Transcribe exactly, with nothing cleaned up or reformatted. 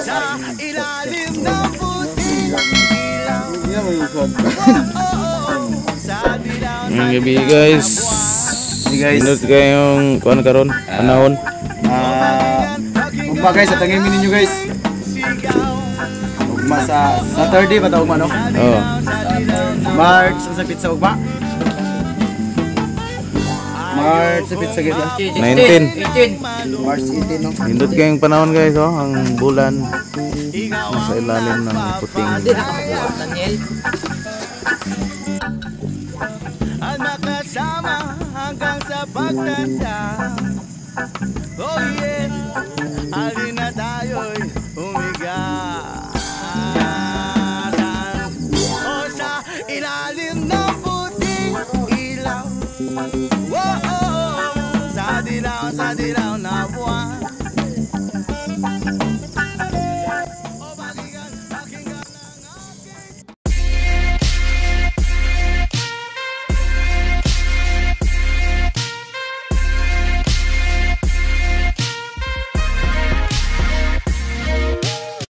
Sa ilalim ng puting ilaw. Ang gabi guys. Hey guys. Minut kayong kuan karon panahon. Ah, ugma guys, at angin ninyo guys. Ugma sa Saturday ba ta ugma no? Oh. March sa pizza ugma. March sa pizza gid. nineteen. March eighteen no. Minut kayong panahon guys oh, ang bulan nasa ilalim ng puting. Ang makasama hanggang sa pagtanda. Oh yeah.